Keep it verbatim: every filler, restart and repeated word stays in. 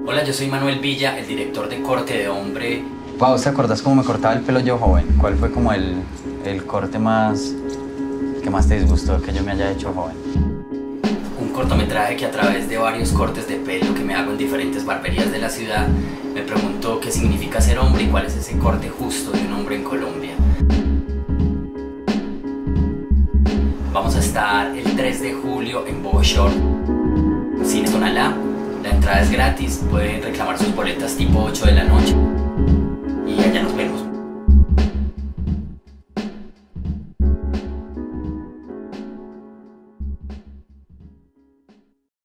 Hola, yo soy Manuel Villa, el director de Corte de Hombre. Wow, ¿te acordás cómo me cortaba el pelo yo joven? ¿Cuál fue como el, el corte más que más te disgustó que yo me haya hecho joven? Un cortometraje que a través de varios cortes de pelo que me hago en diferentes barberías de la ciudad, me pregunto qué significa ser hombre y cuál es ese corte justo de un hombre en Colombia. Vamos a estar el tres de julio en Bogotá, Cine Tonalá. La entrada es gratis, pueden reclamar sus boletas tipo ocho de la noche.